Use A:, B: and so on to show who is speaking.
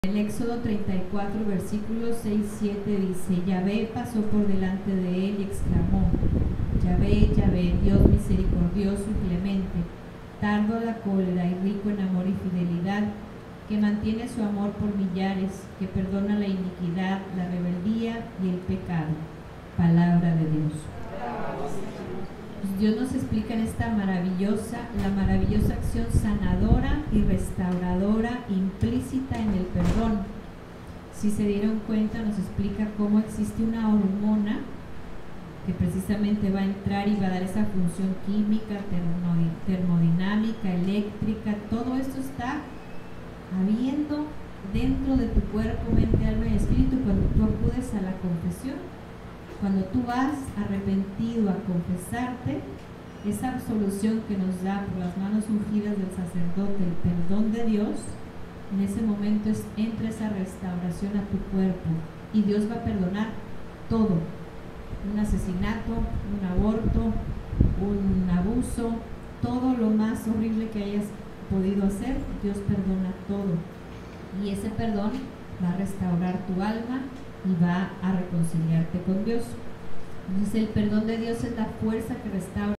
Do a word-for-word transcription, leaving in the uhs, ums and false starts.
A: El Éxodo treinta y cuatro, versículos seis y siete dice: Yahvé pasó por delante de él y exclamó: Yahvé, Yahvé, Dios misericordioso y clemente, tardo a la cólera y rico en amor y fidelidad, que mantiene su amor por millares, que perdona la iniquidad, la rebeldía y el pecado. Palabra de Dios. Dios nos explica en esta maravillosa, la maravillosa acción sanadora y restauradora implícita en el perdón. Si se dieron cuenta, nos explica cómo existe una hormona que precisamente va a entrar y va a dar esa función química, termodinámica, eléctrica. Todo esto está habiendo dentro de tu cuerpo, mente, alma y espíritu cuando tú acudes a la confesión. Cuando tú vas arrepentido a confesarte, esa absolución que nos da por las manos ungidas del sacerdote, el perdón de Dios, en ese momento es, entra esa restauración a tu cuerpo y Dios va a perdonar todo. Un asesinato, un aborto, un abuso, todo lo más horrible que hayas podido hacer, Dios perdona todo. Y ese perdón va a restaurar tu alma y va a reconciliarte con Dios. Entonces el perdón de Dios es la fuerza que restaura